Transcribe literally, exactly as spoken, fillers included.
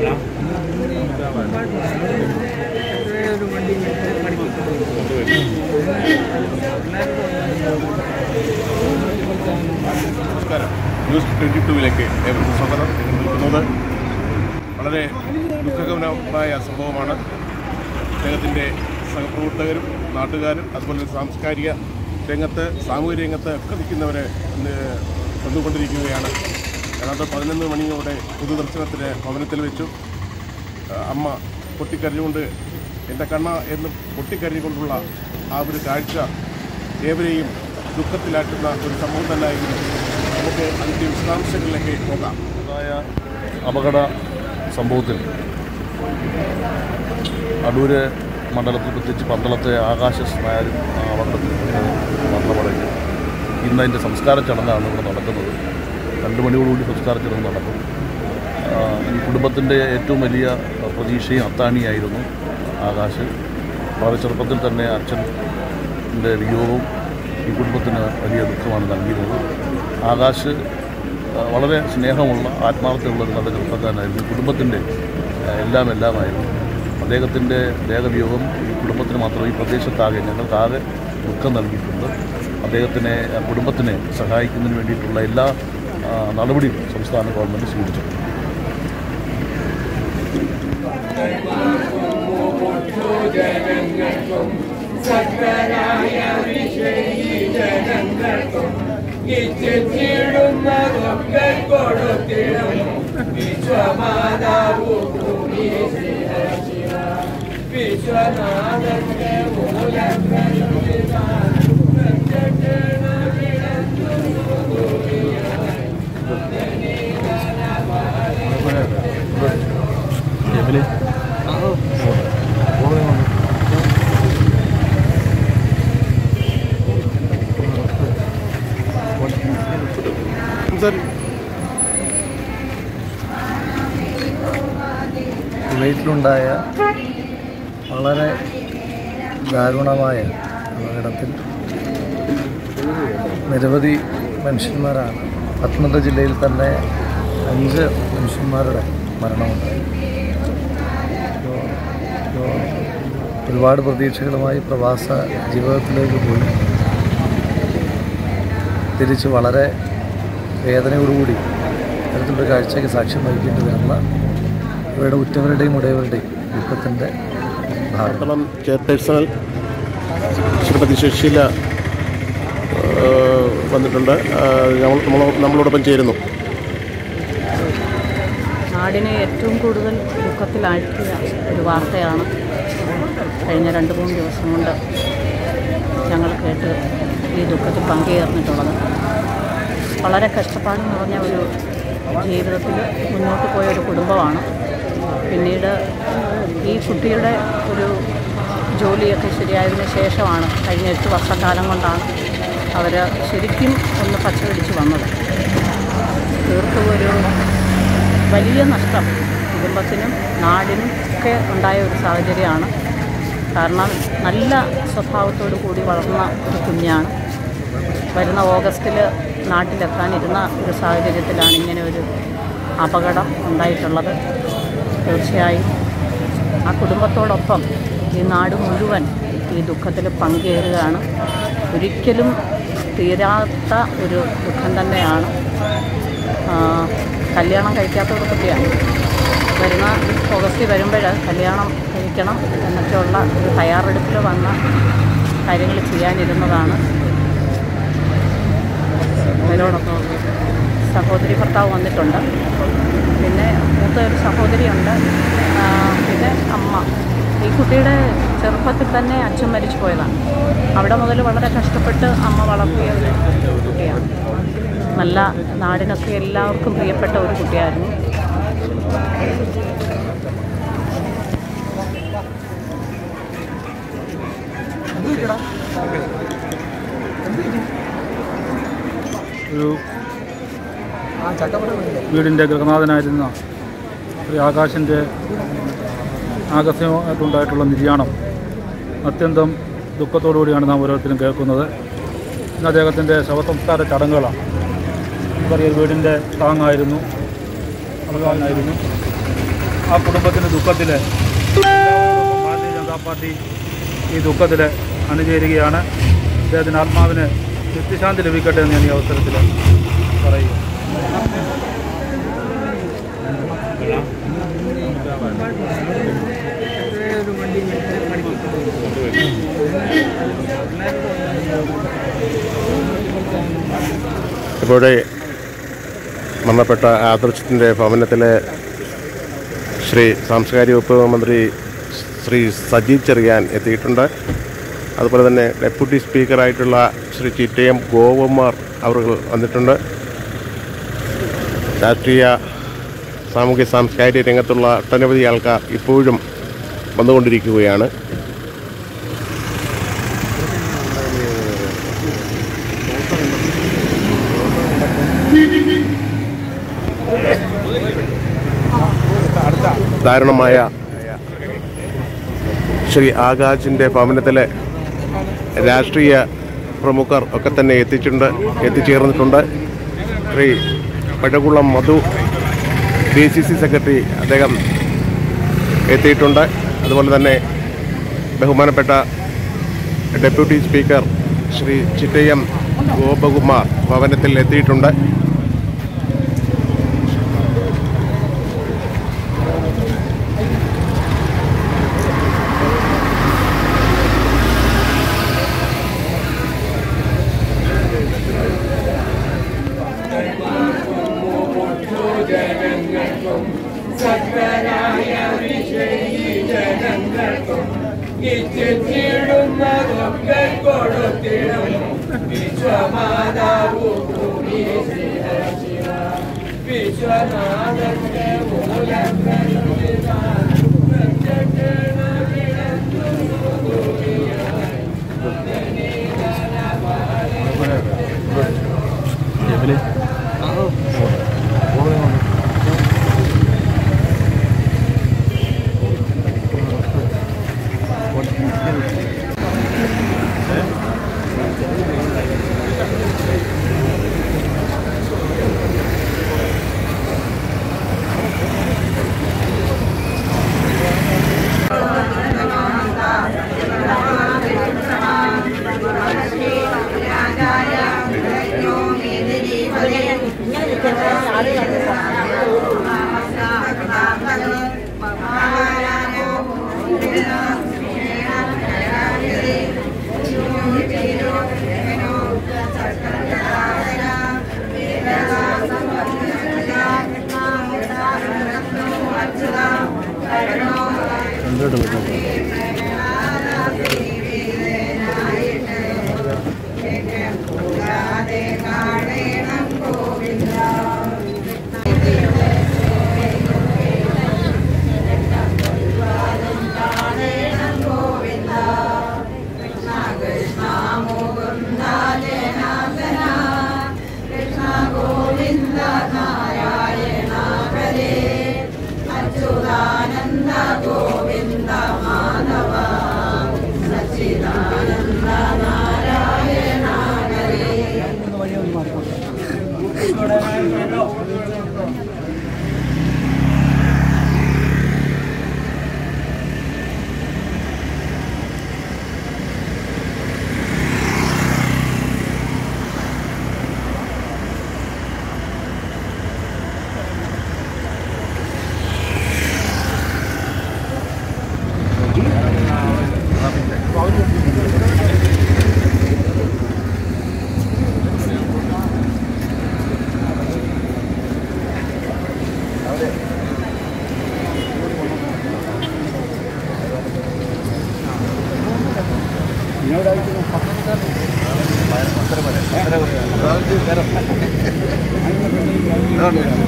നമസ്കാരം. News twenty ടൂവിലേക്ക് ഏവർക്കും സ്വാഗതം. നിൽക്കുന്നത് വളരെ ദുഃഖകരമായ സംഭവമാണ്. അദ്ദേഹത്തിൻ്റെ സഹപ്രവർത്തകരും നാട്ടുകാരും അതുപോലെ സാംസ്കാരിക രംഗത്ത് സാമൂഹിക രംഗത്ത് ഒക്കെ നിൽക്കുന്നവരെ വന്നുകൊണ്ടിരിക്കുകയാണ്. ഏതാണ്ട് പതിനൊന്ന് മണിയോടെ പൊതുദർശനത്തിന് ഭവനത്തിൽ വെച്ചു. അമ്മ പൊട്ടിക്കരഞ്ഞുകൊണ്ട് എൻ്റെ കണ്ണ എന്ന് പൊട്ടിക്കരഞ്ഞുകൊണ്ടുള്ള ആ ഒരു കാഴ്ച ഏവരെയും ദുഃഖത്തിലാക്കുന്ന ഒരു സംഭവം തന്നെയായിരുന്നു. നമുക്ക് അതിൻ്റെ വിശദാംശങ്ങളിലേക്ക് പോകാം. ഉണ്ടായ അപകട സംഭവത്തിൽ അടൂര് മണ്ഡലത്തിൽ പ്രത്യേകിച്ച് പന്തളത്തെ ആകാശ നായരും അപകടത്തിൽ മരണമടഞ്ഞു. ഇന്ന് അതിൻ്റെ സംസ്കാര ചടങ്ങാണ് ഇവിടെ നടക്കുന്നത്. രണ്ട് മണിയോടുകൂടി സംസ്കാര ചടങ്ങ് നടക്കും. ഈ കുടുംബത്തിൻ്റെ ഏറ്റവും വലിയ പ്രതീക്ഷയും അത്താണിയായിരുന്നു ആകാശ്. വളരെ ചെറുപ്പത്തിൽ തന്നെ അച്ഛൻ്റെ വിയോഗവും ഈ കുടുംബത്തിന് വലിയ ദുഃഖമാണ് നൽകിയിരുന്നത്. ആകാശ് വളരെ സ്നേഹമുള്ള ആത്മാർത്ഥമുള്ളൊരു നല്ല ചെറുപ്പക്കാരനായിരുന്നു. ഈ കുടുംബത്തിൻ്റെ എല്ലാം എല്ലാമായിരുന്നു. അദ്ദേഹത്തിൻ്റെ ദേഹവിയോഗം ഈ കുടുംബത്തിന് മാത്രം ഈ പ്രദേശത്താകെ ഞങ്ങൾക്കാകെ ദുഃഖം നൽകിയിട്ടുണ്ട്. അദ്ദേഹത്തിനെ കുടുംബത്തിനെ സഹായിക്കുന്നതിന് വേണ്ടിയിട്ടുള്ള എല്ലാ നടപടികളും സംസ്ഥാന ഗവൺമെൻറ് സ്വീകരിച്ചു. വിശ്വനാഥന്റെ കുവൈറ്റിലുണ്ടായ വളരെ ദാരുണമായ അപകടത്തിൽ നിരവധി മനുഷ്യന്മാരാണ്. പത്തനംതിട്ട ജില്ലയിൽ തന്നെ അഞ്ച് മനുഷ്യന്മാരുടെ മരണമുണ്ടായി. ഒരുപാട് പ്രതീക്ഷകളുമായി പ്രവാസ ജീവിതത്തിലേക്ക് പോയി തിരിച്ച് വളരെ വേദനയോടുകൂടി ഇത്തരത്തിലൊരു കാഴ്ചയ്ക്ക് സാക്ഷ്യം വഹിക്കേണ്ടി വരുന്ന ഇവരുടെ ഉറ്റവരുടെയും ഉടയവരുടെയും ദുഃഖത്തിൻ്റെ ഭാരതം ചെയർപേഴ്സണൽ ശ്രീമതി സുശീല വന്നിട്ടുണ്ട്. നമ്മൾ നമ്മളോടൊപ്പം ചേരുന്നു. നാടിനെ ഏറ്റവും കൂടുതൽ ദുഃഖത്തിലാഴ്ത്തിയ ഒരു വാർത്തയാണ് കഴിഞ്ഞ രണ്ട് മൂന്ന് ദിവസം കൊണ്ട് ഞങ്ങൾ കേട്ട് ഈ ദുഃഖത്തിൽ പങ്കുചേർന്നിട്ടുള്ളത്. വളരെ കഷ്ടപ്പാട് നിറഞ്ഞ ഒരു ജീവിതത്തിൽ മുന്നോട്ട് പോയ ഒരു കുടുംബമാണ്. പിന്നീട് ഈ കുട്ടിയുടെ ഒരു ജോലിയൊക്കെ ശരിയായതിനു ശേഷമാണ്, കഴിഞ്ഞ എട്ട് വർഷക്കാലം കൊണ്ടാണ് അവർ ശരിക്കും ഒന്ന് പച്ചപിടിച്ച് വന്നത്. തീർത്തും ഒരു വലിയ നഷ്ടം കുടുംബത്തിനും നാടിനും ഒക്കെ ഉണ്ടായ ഒരു സാഹചര്യമാണ്. കാരണം നല്ല സ്വഭാവത്തോടു കൂടി വളർന്ന ഒരു കുഞ്ഞാണ്. വരുന്ന ഓഗസ്റ്റിൽ നാട്ടിലെത്താനിരുന്ന ഒരു സാഹചര്യത്തിലാണ് ഇങ്ങനെ ഒരു അപകടം ഉണ്ടായിട്ടുള്ളത്. തീർച്ചയായും ആ കുടുംബത്തോടൊപ്പം ഈ നാട് മുഴുവൻ ഈ ദുഃഖത്തിൽ പങ്കുചേരുകയാണ്. ഒരിക്കലും തീരാത്ത ഒരു ദുഃഖം തന്നെയാണ്. കല്യാണം കഴിക്കാത്ത ഒരു കുട്ടിയാണ്. വരുന്ന ഓഗസ്റ്റിൽ വരുമ്പോൾ കല്യാണം കഴിക്കണം എന്നൊക്കെയുള്ള ഒരു തയ്യാറെടുപ്പിൽ വന്ന കാര്യങ്ങൾ ചെയ്യാനിരുന്നതാണ്. അതിനോടൊപ്പം സഹോദരി ഭർത്താവ് വന്നിട്ടുണ്ട്. പിന്നെ മൂത്ത ഒരു സഹോദരിയുണ്ട്. പിന്നെ അമ്മ. ഈ കുട്ടിയുടെ ചെറുപ്പത്തിൽ തന്നെ അച്ഛൻ മരിച്ചു പോയതാണ്. അവിടെ മുതൽ വളരെ കഷ്ടപ്പെട്ട് അമ്മ വളർത്തിയ ഒരു കുട്ടിയാണ്. നല്ല നാടിനൊക്കെ എല്ലാവർക്കും പ്രിയപ്പെട്ട ഒരു കുട്ടിയായിരുന്നു. ഒരു വീടിൻ്റെ ഗൃഹനാഥനായിരുന്ന ഒരു ആകാശിൻ്റെ ആകസ്മികമായിട്ടുണ്ടായിട്ടുള്ള നിര്യാണം അത്യന്തം ദുഃഖത്തോടുകൂടിയാണ് നാം ഓരോരുത്തരും കേൾക്കുന്നത്. ഇന്ന് അദ്ദേഹത്തിൻ്റെ ശവസംസ്കാര ചടങ്ങുകളാണ്. നമുക്കറിയാം, വീടിൻ്റെ താങ്ങായിരുന്നു, അപകടമായിരുന്നു. ആ കുടുംബത്തിൻ്റെ ദുഃഖത്തിൽ എല്ലാവരോടൊപ്പം ഭാരതീയ ജനതാ പാർട്ടി ഈ ദുഃഖത്തിൽ അണിചേരുകയാണ്. അദ്ദേഹത്തിൻ്റെ ആത്മാവിന് നിത്യശാന്തി ലഭിക്കട്ടെ എന്ന് ഞാൻ ഈ അവസരത്തിൽ പറയുക. ഇപ്പോഴേ മരണപ്പെട്ട ആദർശത്തിൻ്റെ ഭവനത്തിലെ ശ്രീ സാംസ്കാരിക വകുപ്പ് മന്ത്രി ശ്രീ സജീവ് ചെറിയാൻ എത്തിയിട്ടുണ്ട്. അതുപോലെ തന്നെ ഡെപ്യൂട്ടി സ്പീക്കറായിട്ടുള്ള ശ്രീ ചിറ്റയം ഗോപകുമാർ അവർ വന്നിട്ടുണ്ട്. രാഷ്ട്രീയ സാമൂഹ്യ സാംസ്കാരിക രംഗത്തുള്ള ഒട്ടനവധി ആൾക്കാർ ഇപ്പോഴും വന്നുകൊണ്ടിരിക്കുകയാണ്. ദാരുണമായ ശ്രീ ആകാശിൻ്റെ ഭവനത്തിലെ രാഷ്ട്രീയ പ്രമുഖർ ഒക്കെ തന്നെ എത്തിച്ചിട്ടുണ്ട് എത്തിച്ചേർന്നിട്ടുണ്ട്. Shri Pazhakulam Madhu D C C secretary അദ്ദേഹം എത്തിയിട്ടുണ്ട്. അതുപോലെ തന്നെ ബഹുമാനപ്പെട്ട ഡെപ്യൂട്ടി സ്പീക്കർ ശ്രീ ചിറ്റയം ഗോപകുമാർ ഭവനത്തിൽ എത്തിയിട്ടുണ്ട്. No, no.